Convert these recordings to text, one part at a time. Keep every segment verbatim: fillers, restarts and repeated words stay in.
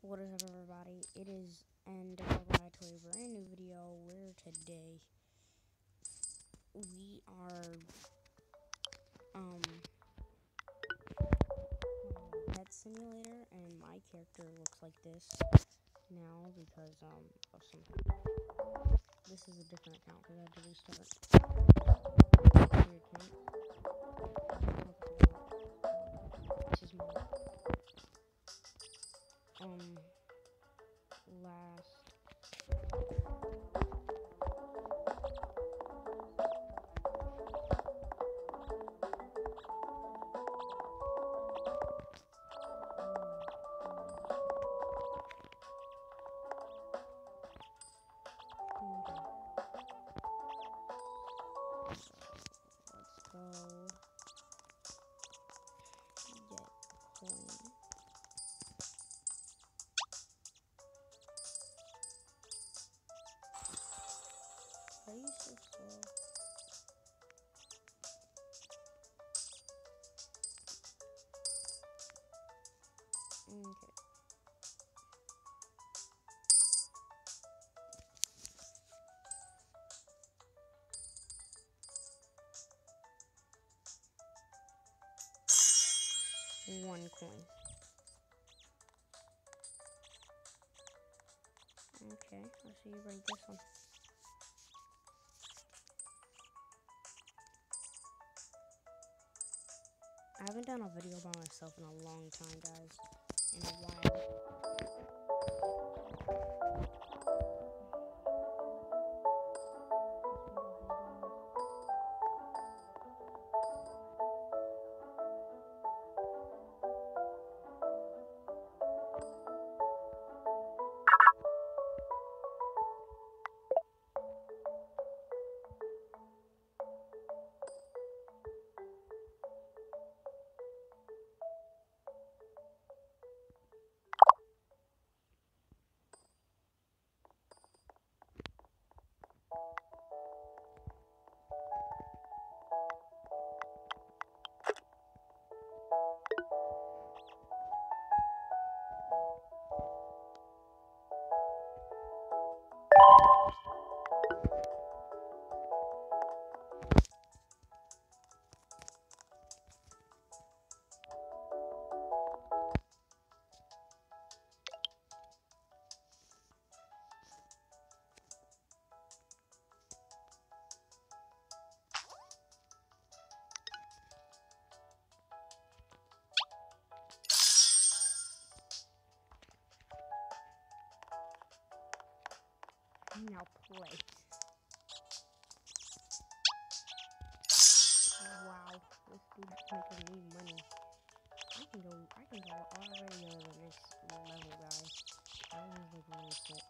What is up, everybody? It is and welcome back to a brand new video where today we are um pet simulator, and my character looks like this now because um of something. This is a different account because I had to restart. Your account. This is my um last. Let's go get coin. Why are you so slow? Okay. One coin. Okay, I'll see you break this one. I haven't done a video by myself in a long time, guys. In a while. Now play. Wow, this dude's making me money. I can go, I can go already over the next level, guys. That was like really quick.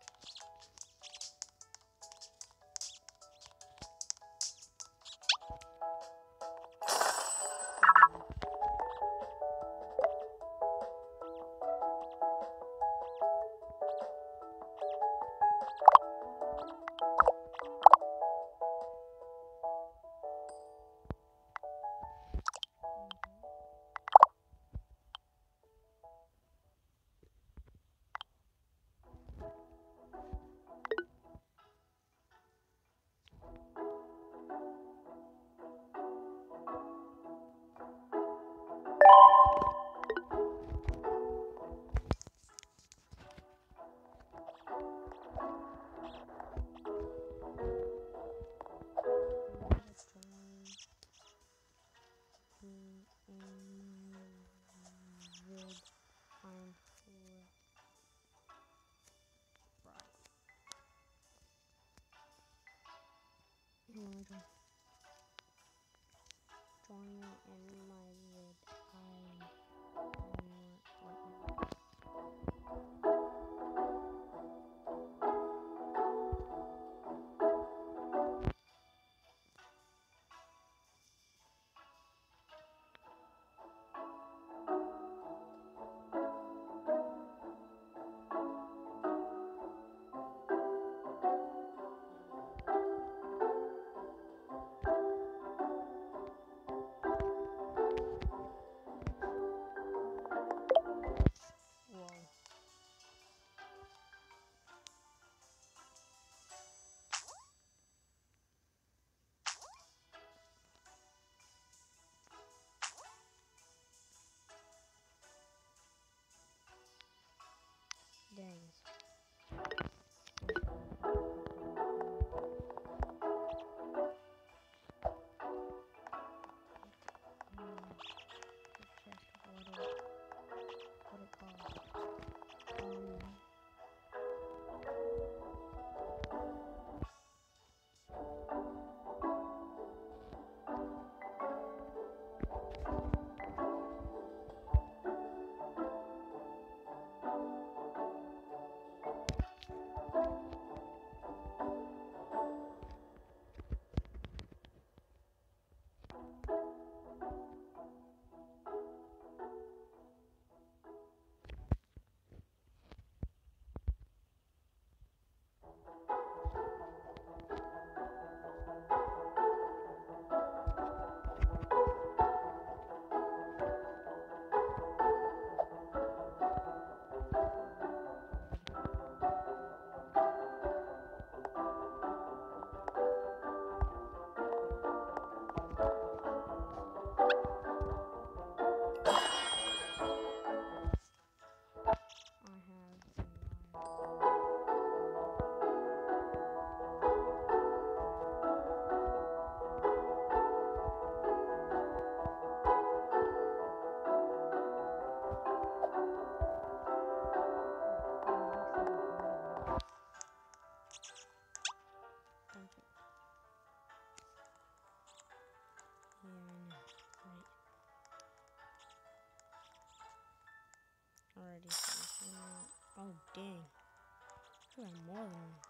Alrighty, so I'm gonna- oh dang. I got more than one.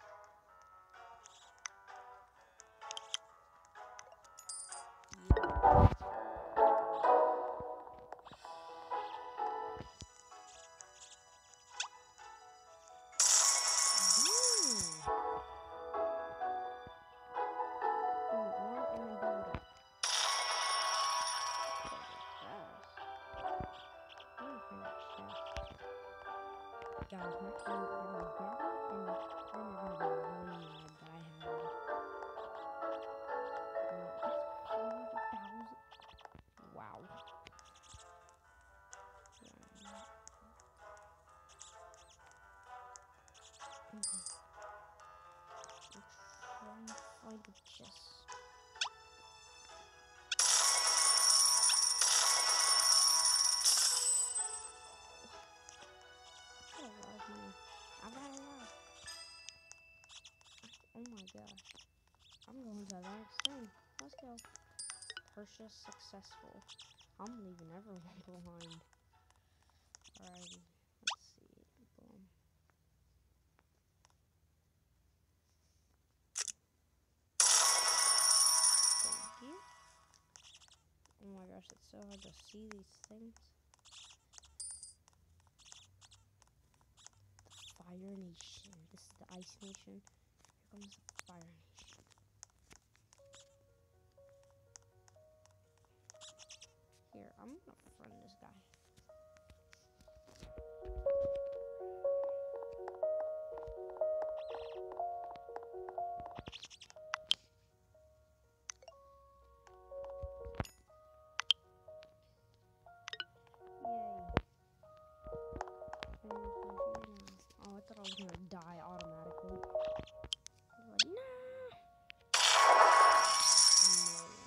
Guys, next time I get my birthday, and then you're gonna be really mad that I have uh, that's four hundred thousand. Wow. Yeah. Okay. Let's try and find the chest. I got a lot of money. I got a lot. Oh my gosh. I'm going to the next thing. Let's go. Purchase successful. I'm leaving everyone behind. Alrighty. Let's see. Boom. Thank you. Oh my gosh, it's so hard to see these things. The Fire Nation. This is the Ice Nation. Here comes the Fire Nation. Here, I'm gonna friend this guy. Oh, I thought I was gonna die automatically. I was like, nah. Annoying.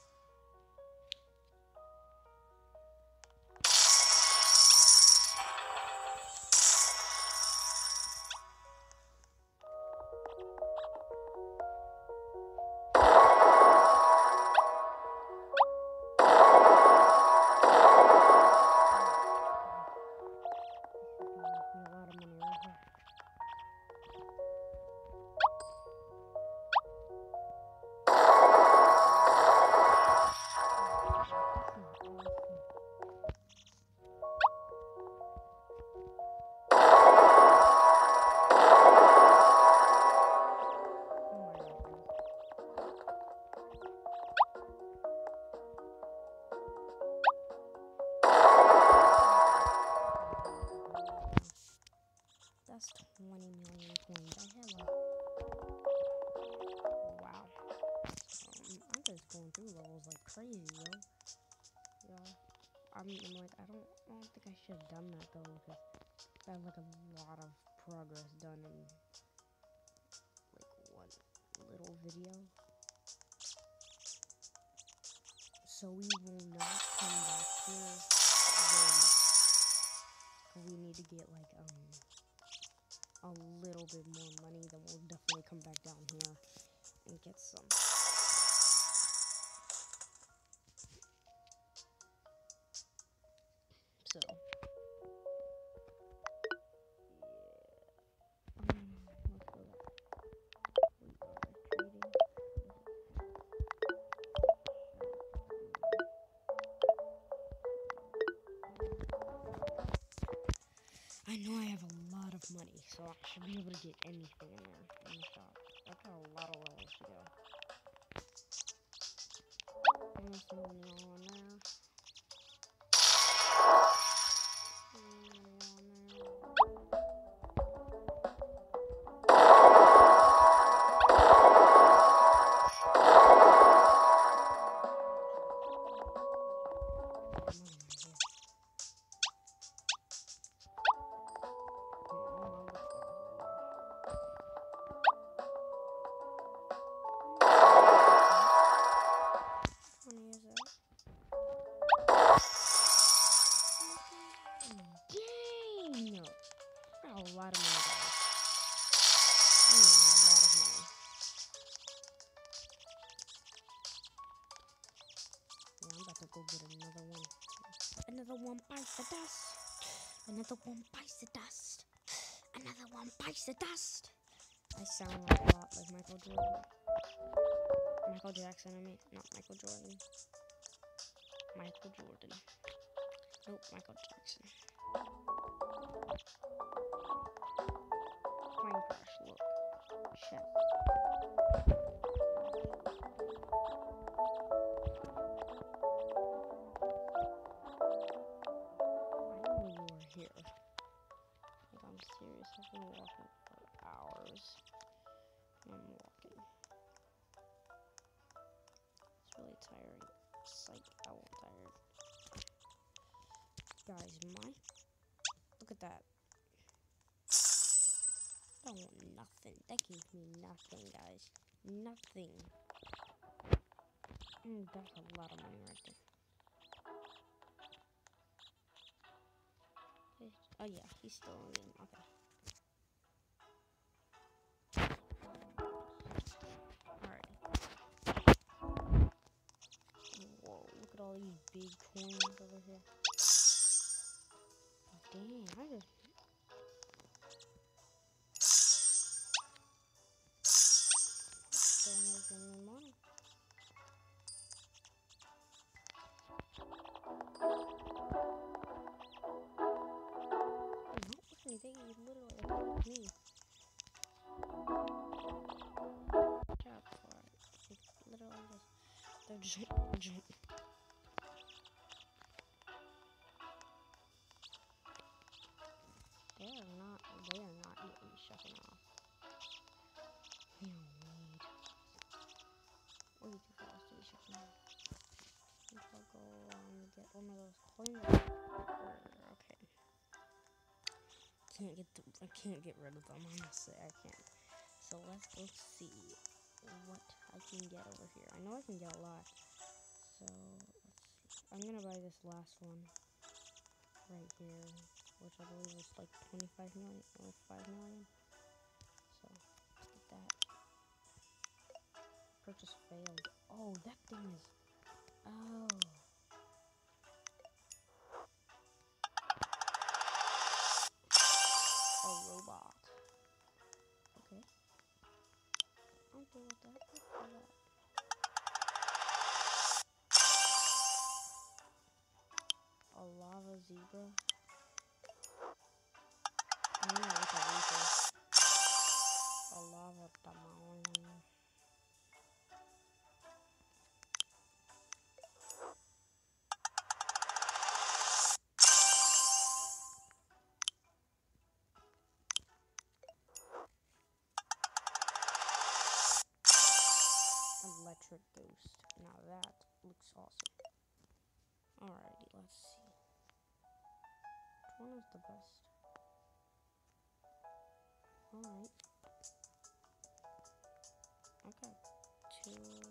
A lot of money right here. That's twenty million coins. I have a wow. Um, I'm just going through levels like crazy, yo. Yo, I'm, I'm like, I don't, I don't think I should have done that though, because I have like a lot of progress done in like one little video. So we will not come back here. Then we need to get like um. a little bit more money, then we'll definitely come back down here and get some. So, yeah. Um, let's go back. We are trading. I know I have a lot of money, so I should be able to get anything in there in the shop. I've got a lot of levels to go. There's some money all on there. A lot of money, guys. I need a lot of money. Yeah, I'm about to go get another one. Another one bite the dust. Another one bites the dust. Another one bites the dust. I sound like a lot like Michael Jordan. Michael Jackson, I mean, not Michael Jordan. Michael Jordan. Nope, Michael Jackson. Plane crash, look. Chef. I knew you were here. Like, I'm serious. I've been walking for hours. I'm walking. It's really tiring. Psych, I won't tired. Guys, my... Look at that. I don't want nothing. That gives me nothing, guys. Nothing. Mm, that's a lot of money right there. Oh yeah, he's still in the game. Okay. Alright. Whoa, look at all these big coins over here. Oh, dang, I just... Still making me money. I'm not listening, they literally attacked me. Job for it. It's literally just... They're just... just They are not, they are not getting shuffling off. We don't need. Way too fast to be shuffling off. If I go um, get one of those coins. Okay. Can't get the, I can't get rid of them, honestly, I can't. So let's go see what I can get over here. I know I can get a lot. So let's see. I'm gonna buy this last one right here, which I believe is like twenty-five million or five million. So let's get that. Purchase failed. Oh, that thing is. Oh. A robot. Okay. I'll deal with that. I'll deal with that. A lava zebra. I don't know what a reaper. A lava tamale. Electric ghost. Now that looks awesome. Alrighty, let's see. Which one is the best? Alright. Okay. Two.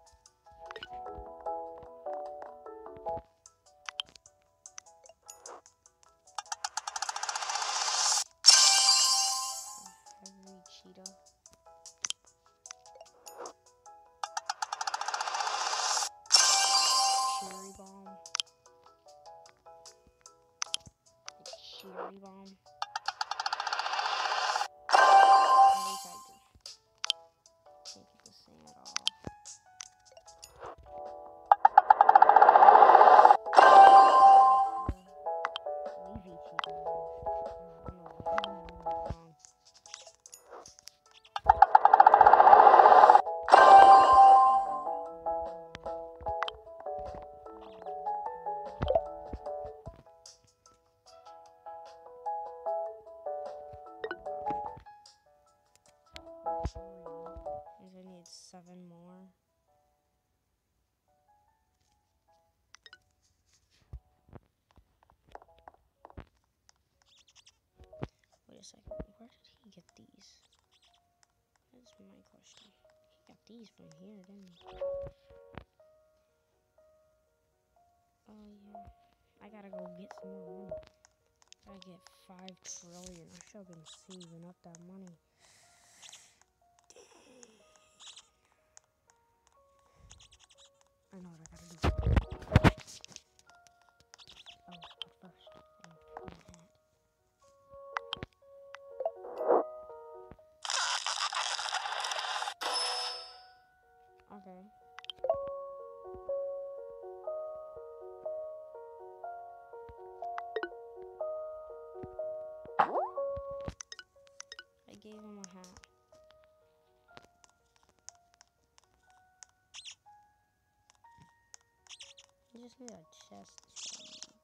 Heavy cheetah. Cherry bomb. Cherry bomb. Heavy tiger. Can't get the sand off. Leafy cheetah. Oh, I don't know what I'm doing wrong. I need seven more. Wait a second. Where did he get these? That's my question. He got these from here, didn't he? Oh yeah. I gotta go get some more money. I get five trillion. I should have been saving up that money. I know what I gotta do. Oh, but first, I need my hat. Maybe a chest is what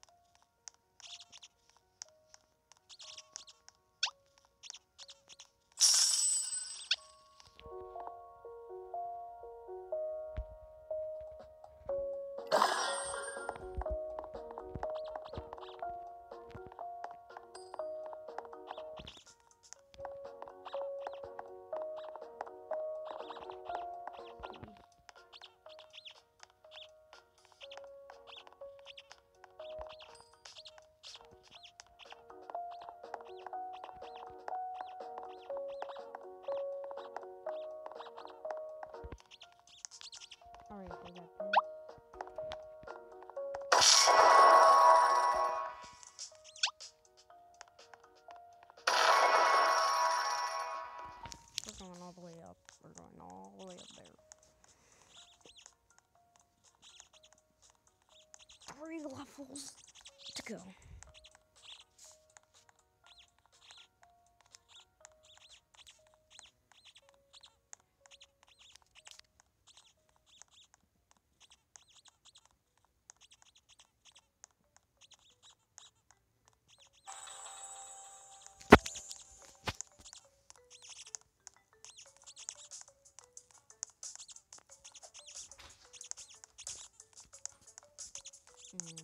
Alright, I got this. We're going all the way up. We're going all the way up there. Three levels to go. Mm.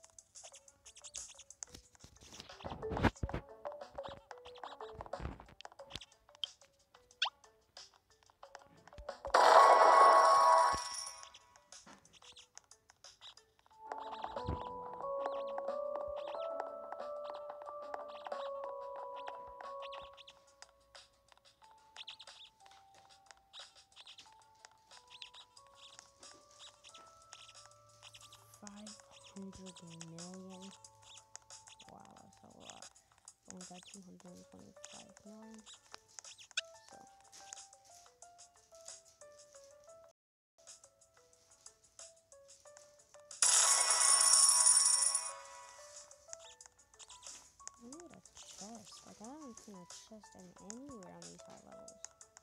Five hundred million. Wow, that's a lot. Only got two hundred and twenty-five million. So I need a chest. Like I haven't seen a chest in anywhere on these high levels.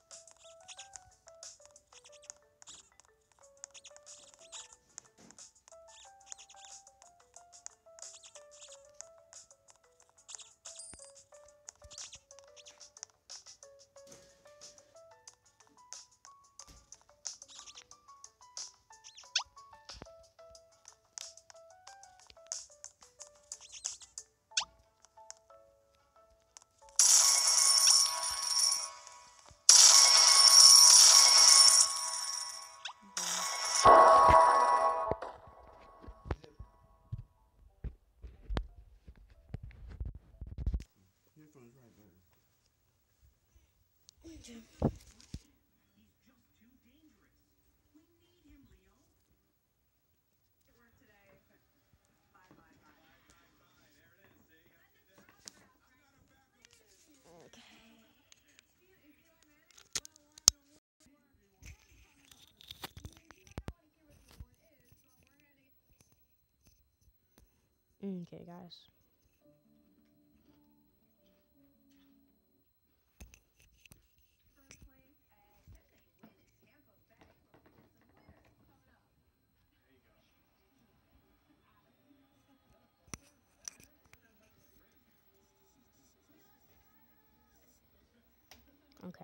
Headphones right there. Okay. Okay, guys. Okay.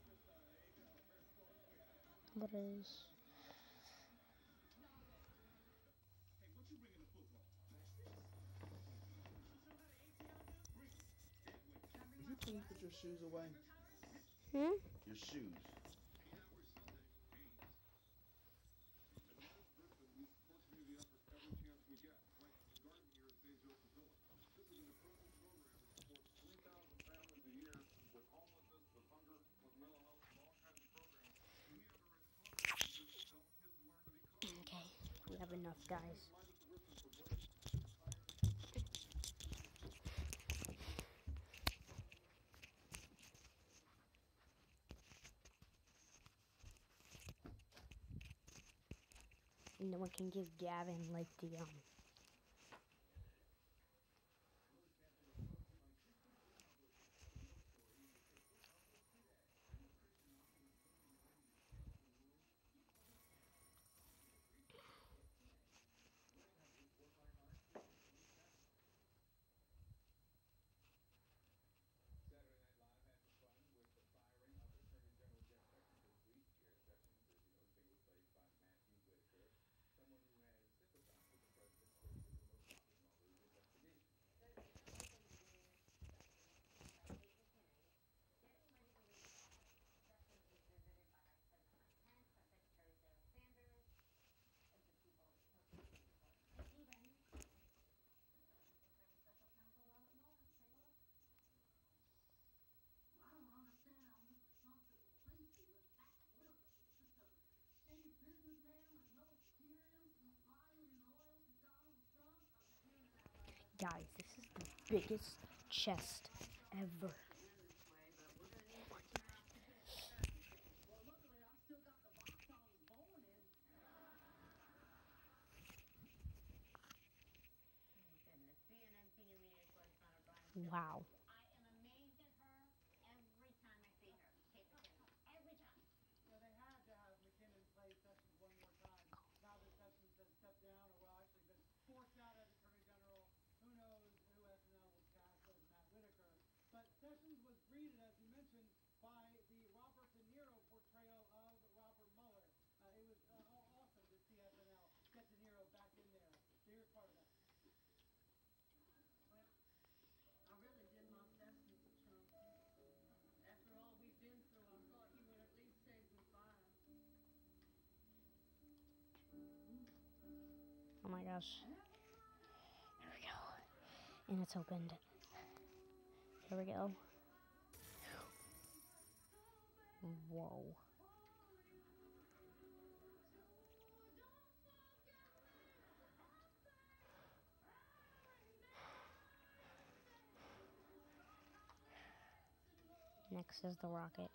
What is... Would you please put your shoes away? Hmm? Your shoes. Okay. We have enough, guys. No one can give Gavin like the um Guys, this is the biggest chest ever. Wow. Oh my gosh. Here we go. And it's opened. Here we go. Whoa. Next is the rocket.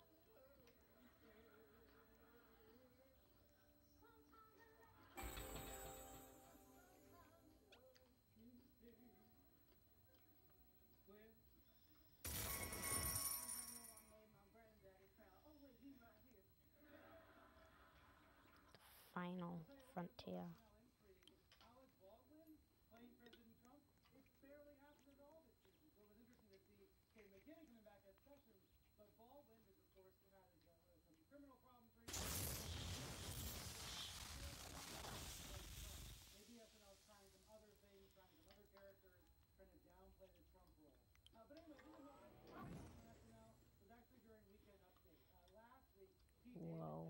Final frontier. Whoa.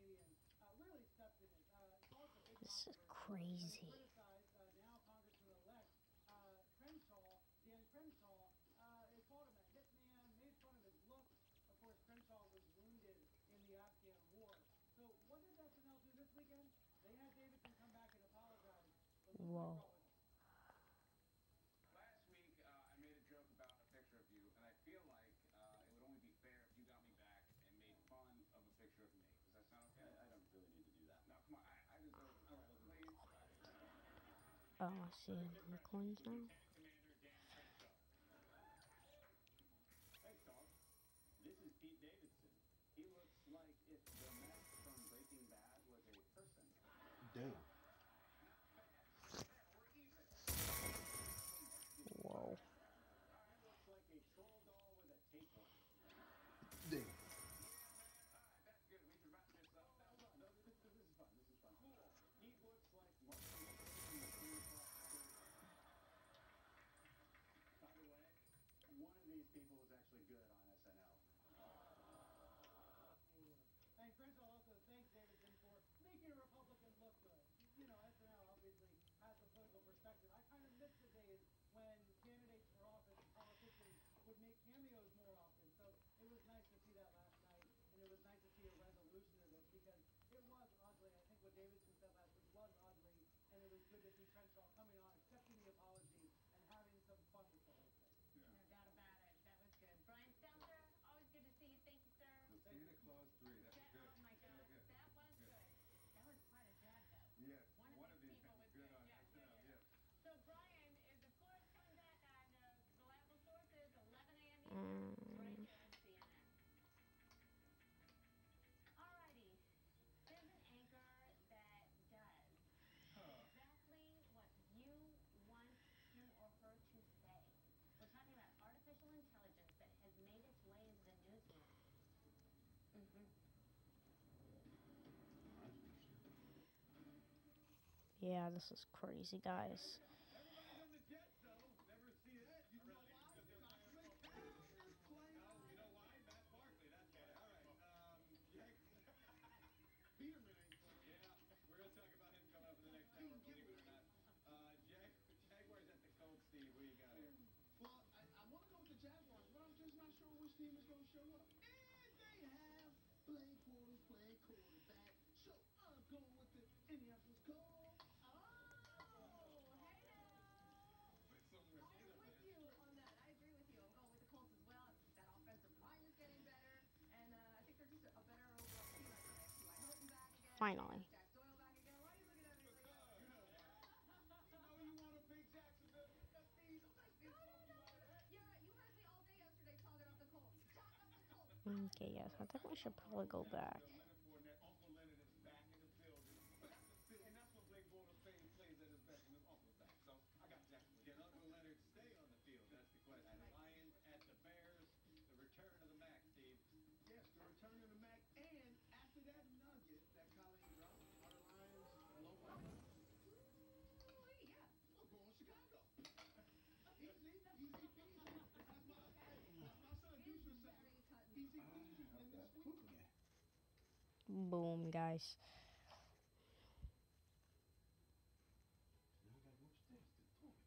This is crazy. Whoa. Last week, uh, I made a joke about a picture of you, and I feel like uh, it would only be fair if you got me back and made fun of a picture of me. Does that sound okay? I, I don't really need to do that. No, come on. I, I deserve it. All right, please. Oh, I see the coins now. Commander Dan Crenshaw. Thanks, Dog. This is Pete Davidson. He looks like if the mess from Breaking Bad was a person. Damn. Whoa. He looks like a troll doll with a tapeworm. Damn. That's good. We should wrap this up. No, no, no, this, this is fun. This is fun. Cool. He looks like Martin from the Queen Claw. By the way, one of these people was actually good on S N L. And Crenshaw also thanks Davidson for making a Republican look good. You know, S N L obviously has a political perspective. I kind of miss the days when candidates for office and politicians would make cameos more often. So it was nice to see that last night, and it was nice to see a resolution of this because it was ugly. I think what Davidson said last week was ugly, and it was good to see Crenshaw coming on, accepting the apology, and having some fun with the whole thing. No doubt about it. That was good. Brian Stelter, always good to see you. Thank you, sir. The Santa Claus three, that was That- good. Oh my God, Really good. that was Good. good. That was quite a drag, though. Yes, One of one of these these people was was good good. on Yeah, S N L, yeah, yeah. yes. So Brian is, of course, coming back on uh, reliable sources, eleven a m Mm. Eastern, right here on C N N. Alrighty, there's an anchor that does exactly what you want him or her to say. We're talking about artificial intelligence that has made its way into the newsroom. Mm-hmm. Yeah, this is crazy, guys. Everybody's on the jet, though. Never see that. You know why? Concentrate. Oh, you know why? Matt Barkley. That's why. All right. Um, Jag- Peterman ain't playing. Yeah, we're gonna talk about him coming up in the next hour, believe it or not. Uh, Jag- Jaguars at the Colts. Steve, what you got here? Well, I, I want to go with the Jaguars, but I'm just not sure which team is going to show up. And they have playing quarters, playing quarterback. So I'm going with the Indianapolis Colts. Oh, hey now. But somewhere Finally. Jack Doyle back again. Why are you looking at me like that? You know why. You know you want a big Jacksonville. That's these. That's these. No, no, no, no. You're right. You heard me all day yesterday talking up the Colts. Talk up the Colts. Okay, yes, I think we should probably go back. Leonard Fournette. Uncle Leonard is back in the building. That's the thing, and that's when Blake Bortles plays plays at his best when his uncle's back. So I got Jacksonville. Can Uncle Leonard stay on the field? That's the question. The Lions at the Bears. The return of the Mac, Steve. Yes, the return of the Mac, and after that nugget that Colleen dropped, are the Lions low by much? Ooh, yeah. Well, go on Chicago. Easy, easy peasy. That's my, that's my son Deuce would say. Very cut and Easy peasy in this week. Boom, guys. Now I gotta go upstairs to the toilet.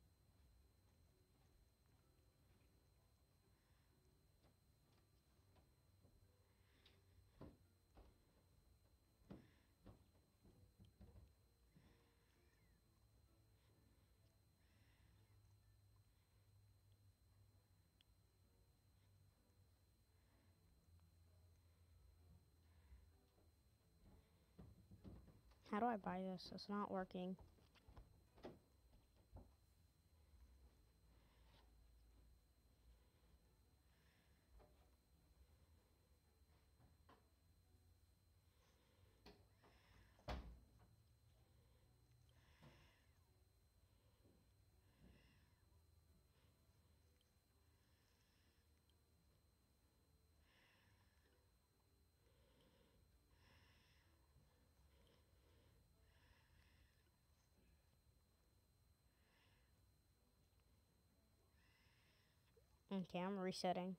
How do I buy this? It's not working. Okay, I'm resetting.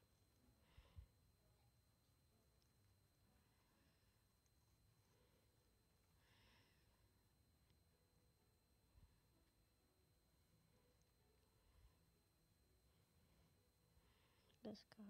This guy.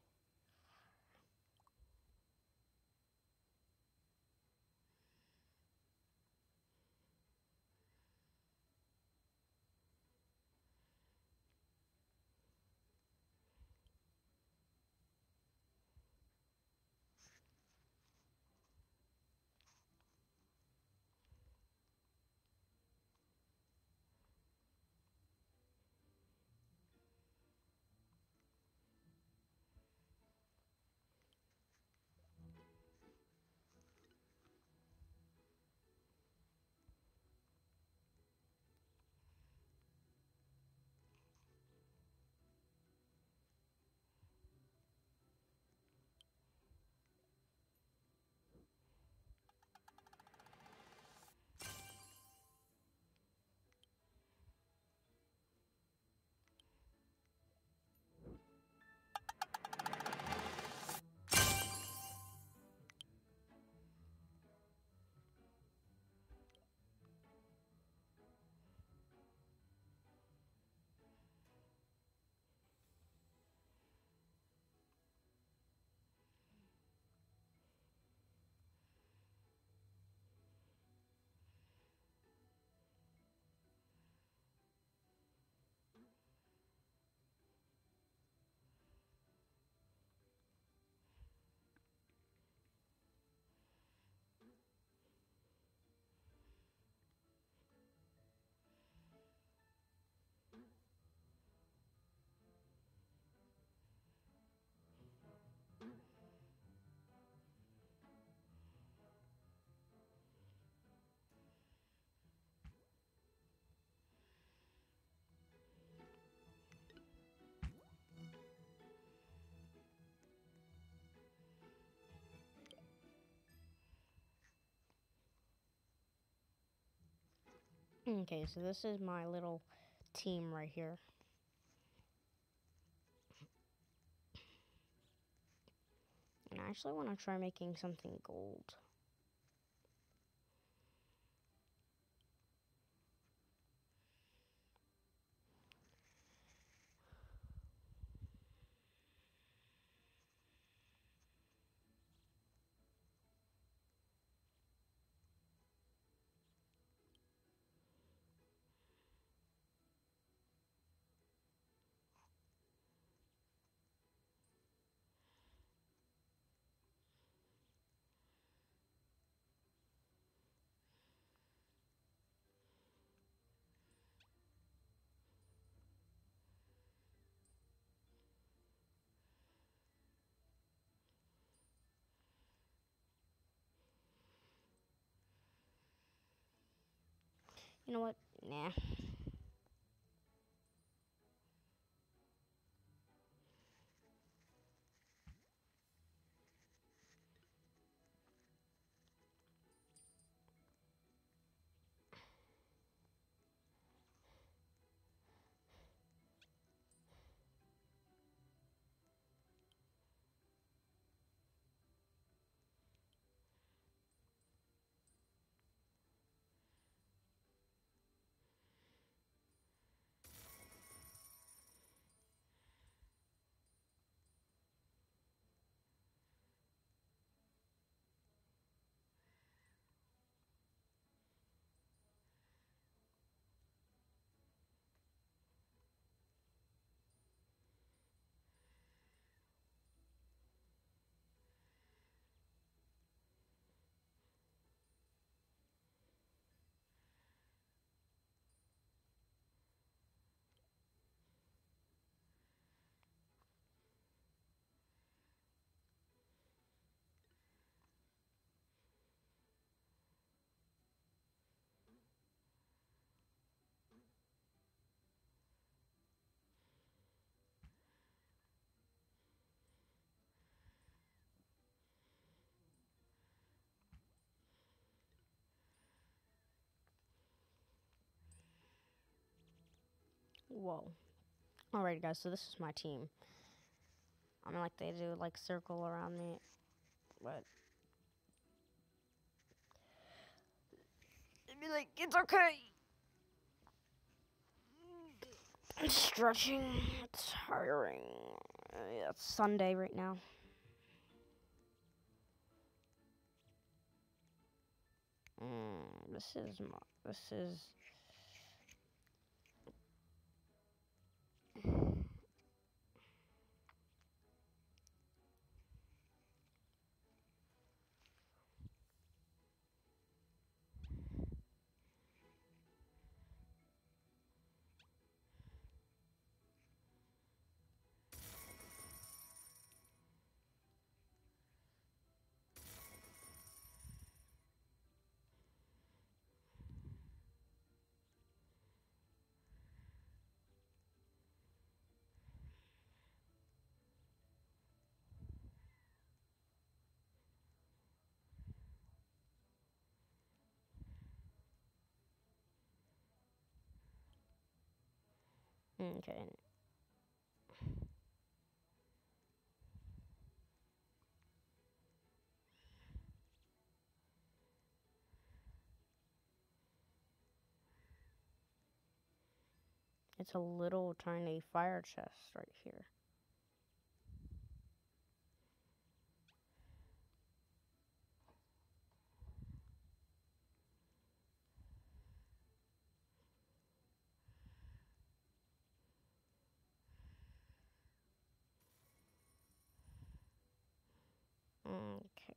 Okay, so this is my little team right here. And I actually want to try making something gold. You know what? Nah. Whoa. Alright, guys, so this is my team. I mean, like, they do, like, circle around me, but... They'd be like, it's okay! I'm stretching. It's tiring. Uh, yeah, it's Sunday right now. Mm, this is my... This is... Okay. It's a little tiny fire chest right here. Okay.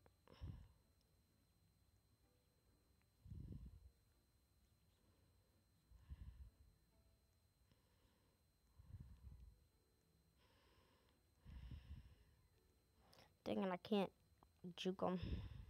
Dang it, I can't juke them.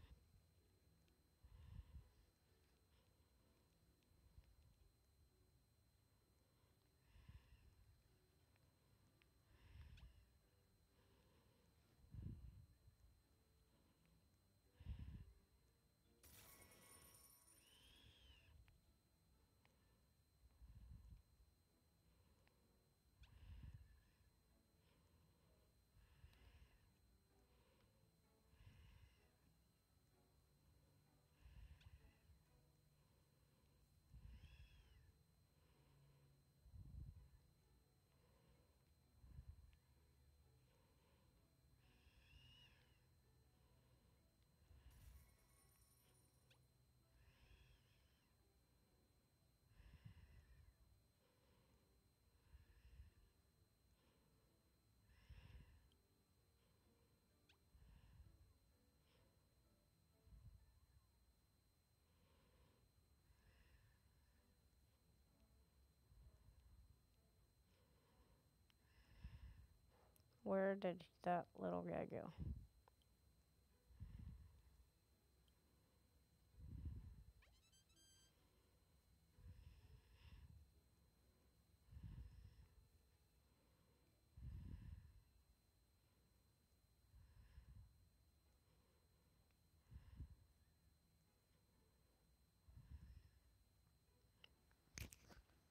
Where did that little guy go?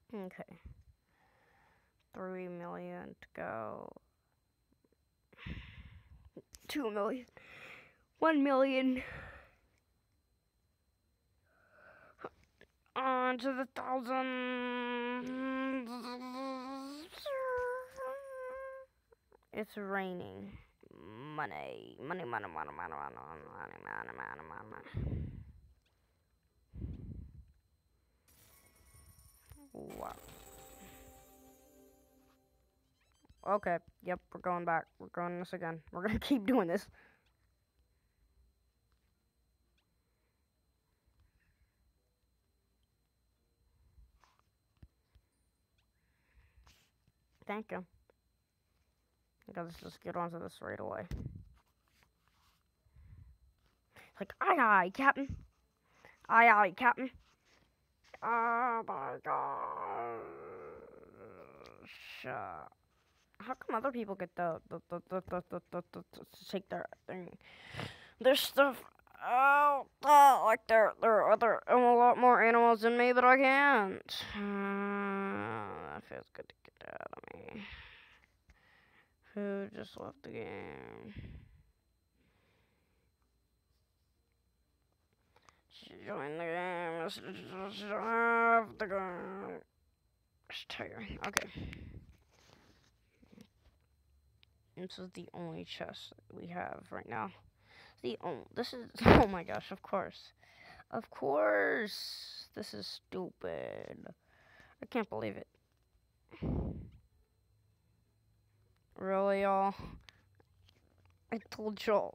Okay. Three million to go. Two million. One million. On to the thousand. It's raining. Money. Money, money, money, money, money, money, money, money, money, money. Wow. Okay. Yep, we're going back. We're going this again. We're gonna keep doing this. Thank you. Let's just get onto this right away. Like, aye aye, Captain. Aye aye, Captain. Oh my gosh. Uh, how come other people get the the the the the the, the, the, the to take their thing, their stuff out? Uh, like there there are other a lot more animals than me, but I can't. Uh, that feels good to get out of me. Who just left the game? Join the game. Let's the game. It's tiring. Okay. This is the only chest we have right now. The only. This is. Oh my gosh! Of course. Of course. This is stupid. I can't believe it. Really, y'all? I told y'all.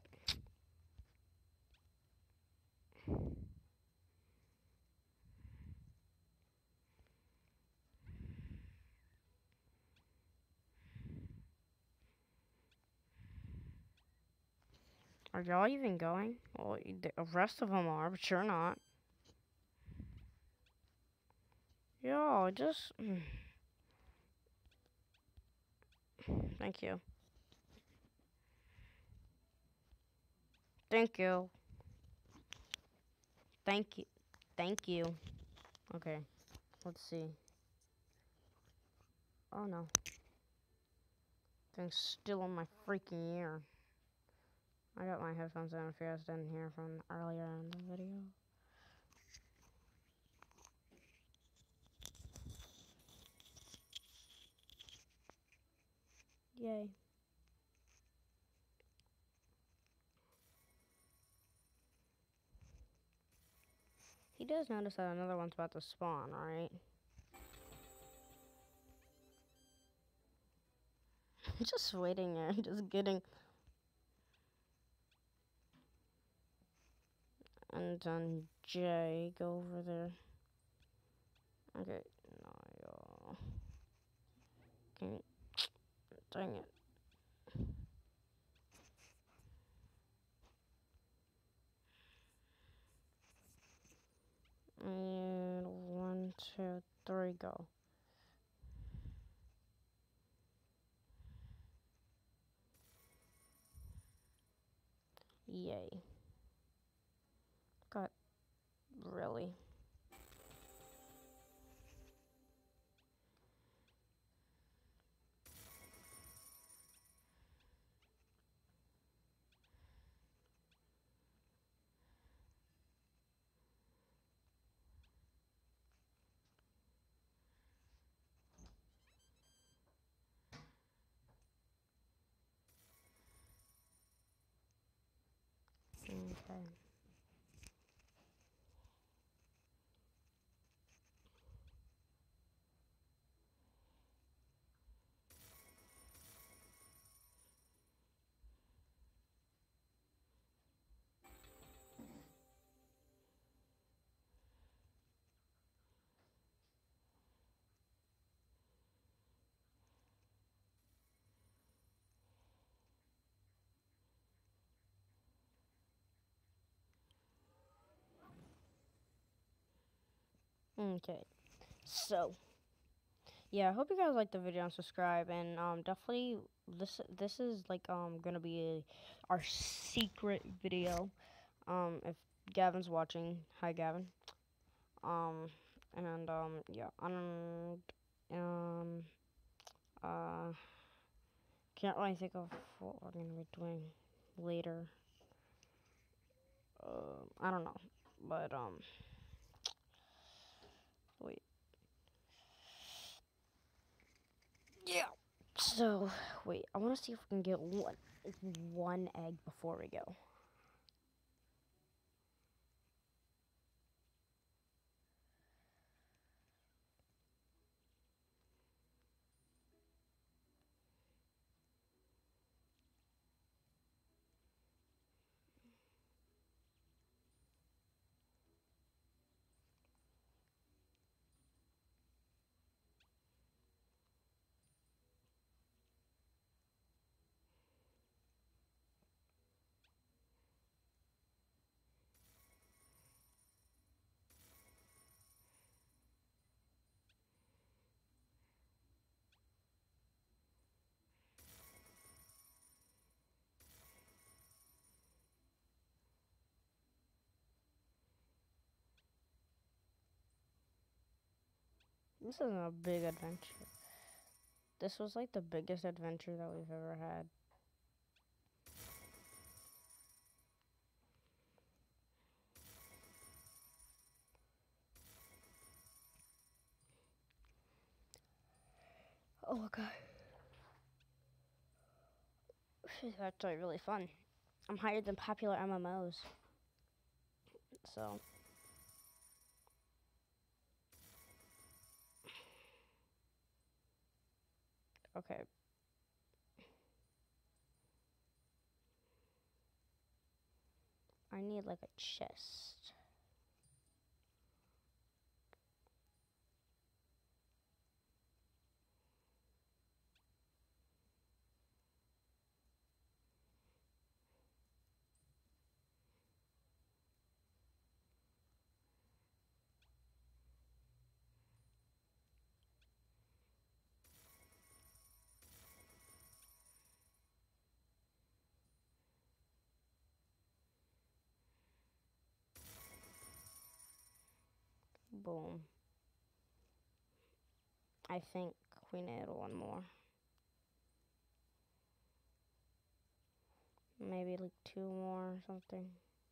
Are y'all even going? Well, the rest of them are, but you're not. Yo, just. Thank you. Thank you. Thank you. Thank you. Okay. Let's see. Oh no. Thing's still in my freaking ear. I got my headphones in if you guys didn't hear from earlier in the video. Yay. He does notice that another one's about to spawn, right? Just waiting there, just getting. And then Jay, go over there. Okay, no, y'all. Can dang it. And one, two, three, go. Yay. Got really. Okay. Okay. So, yeah, I hope you guys liked the video and subscribe, and um definitely this this is like um gonna be a, our secret video. Um if Gavin's watching, hi Gavin. Um And um yeah, and um uh can't really think of what we're gonna be doing later. Um, I don't know, but um, wait, yeah. So wait, I want to see if we can get one one egg before we go. This isn't a big adventure. This was like the biggest adventure that we've ever had. Oh my god. This is actually really fun. I'm higher than popular M M Os. So okay. I need like a chest. Boom. I think we need one more. Maybe like two more or something.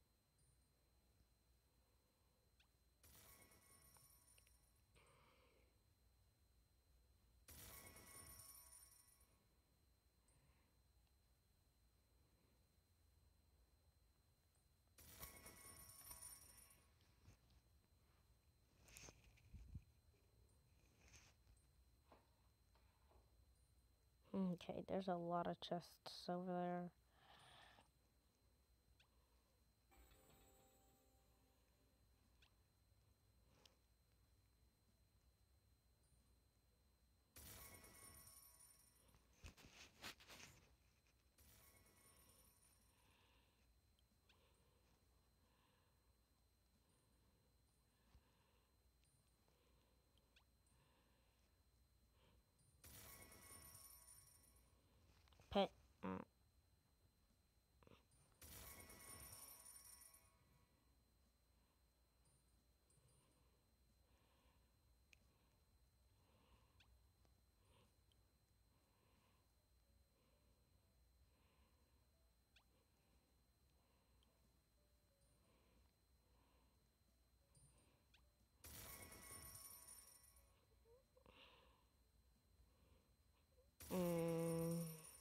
Okay, there's a lot of chests over there. Pet. Uh, mm,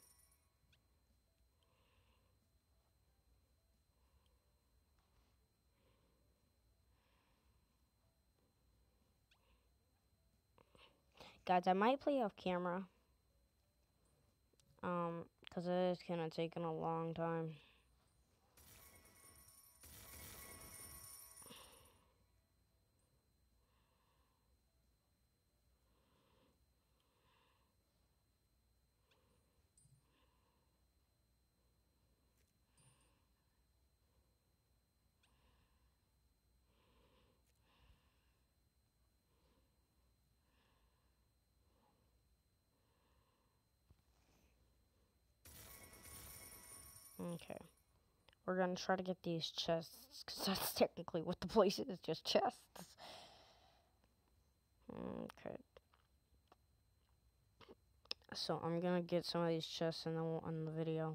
guys, I might play off camera. Um, cause it is kind of taking a long time. Okay. We're gonna try to get these chests, cause that's technically what the place is, just chests. Okay. So I'm gonna get some of these chests in the in the video.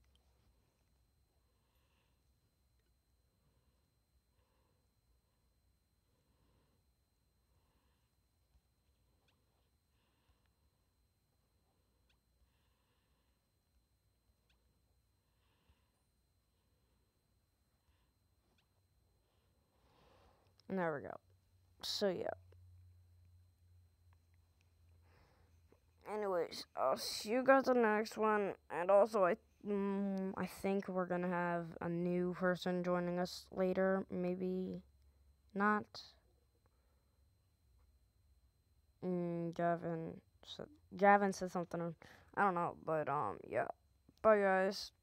And there we go. So yeah. Anyways, I'll see you guys in the next one. And also, I mm, I think we're gonna have a new person joining us later. Maybe not. Mm, Gavin said Gavin said something. I don't know, but um, yeah. Bye, guys.